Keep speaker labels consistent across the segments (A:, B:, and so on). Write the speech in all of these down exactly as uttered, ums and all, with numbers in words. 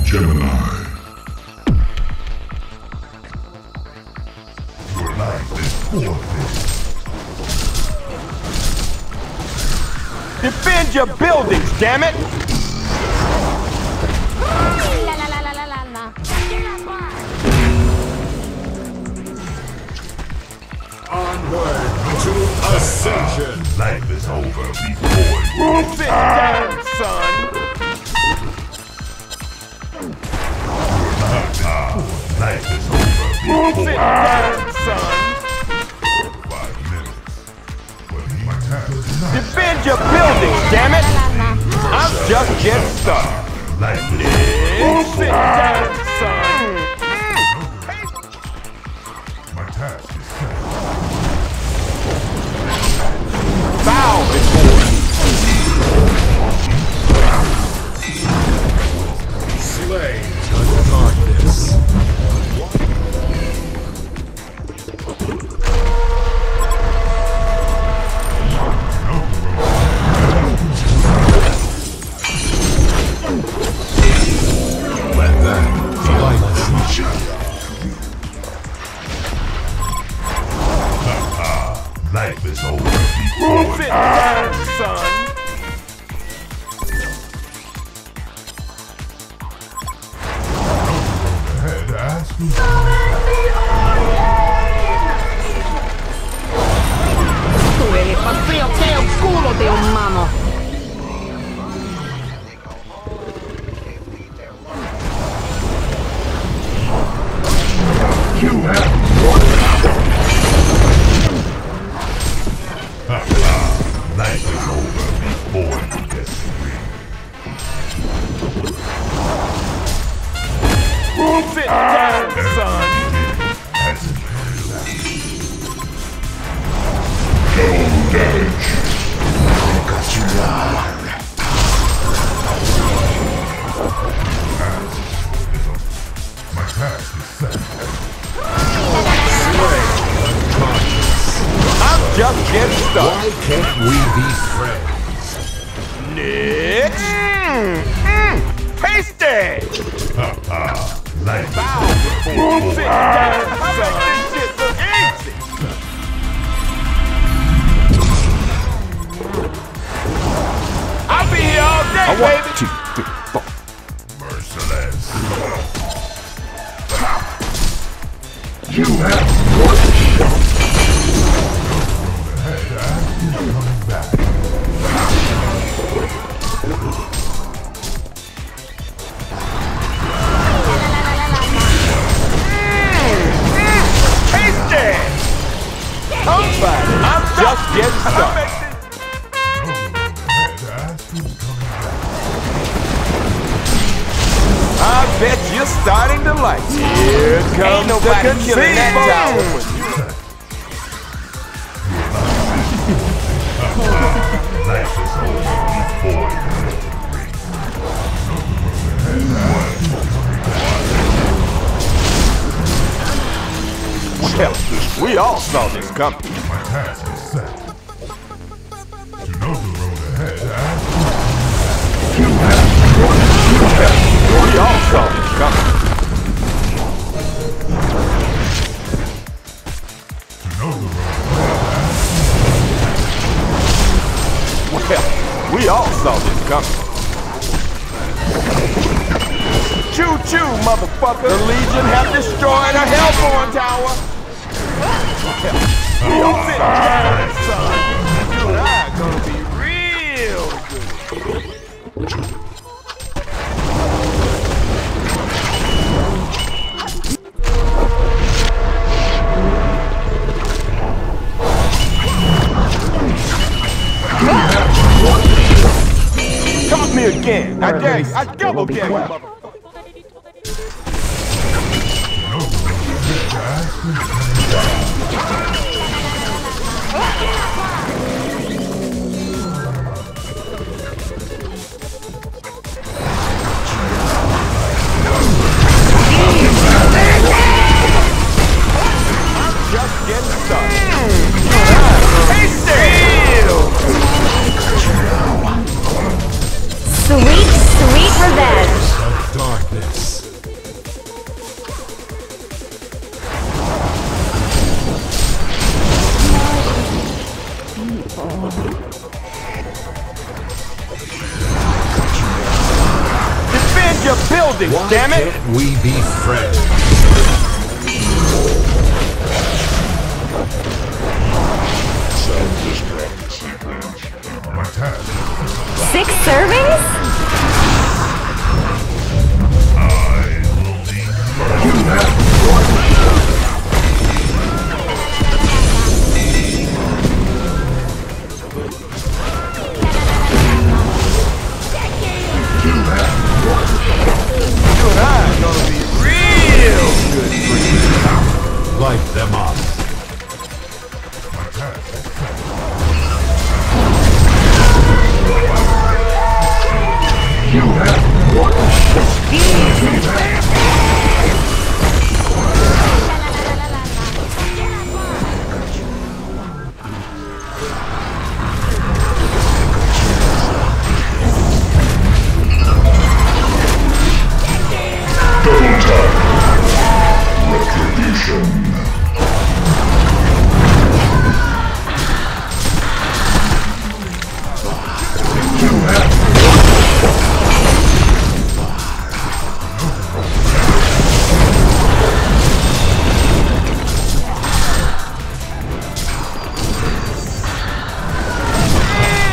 A: Gemini. Your life is forfeit.
B: Defend your buildings, damn it!
C: La la la la la la la.
D: Onward to ascension.
A: Life is over before you.
B: Sit down, son!
A: Life is over before
B: Sit
A: you.
B: down, son!
A: Five minutes. But my task is not.
B: Defend your buildings, damn it! I'm just getting started.
A: Life is
B: Sit down, son!
A: my task is set.
B: Bow before me.
D: Slay the darkness. Let them fight each other.
A: Life is over before
B: Sit down, son!
A: head ass who's
C: Tu eres más frío que el culo de un mamo.
A: you have life is over before you disagree.
B: Sit down, son!
A: Hasn't no damage. Got you down. My task is set.
B: I'm just getting started.
D: Why can't we be friends?
B: Next! Mm, mm, tasty!
A: Ha ha. Life
B: Bow before me. Sit down, son! This shit look easy! I'll be here all day, baby!
A: is merciless. You have one shot. Head ass is coming back.
B: Tasty! Somebody, I'm just getting started.
A: Head ass is coming back.
B: I bet you're starting to like it. Here comes the conceive.
A: Life is over before you
B: Well, we all saw this coming.
A: My task is set. To know the road ahead, ask you have
B: We all saw this coming.
A: to know the road
B: Well, we all saw this coming. Choo-choo, motherfucker! The Legion have destroyed a Hellborn tower! Well, we all sit down, son! You and I are gonna be real good. Come me again! I dare you! I double dare you, motherfucker! Just getting started. Hey, still!
C: Sweet, sweet revenge.
D: Dark this.
B: Defend your buildings,
D: Why
B: damn it!
D: can't we be friends?
A: My task.
E: Six servings?
A: I will lead.
B: You and I are gonna be real good friends.
D: Light them up.
A: My task.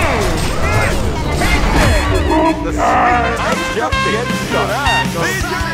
B: The sweet, I'm just getting started.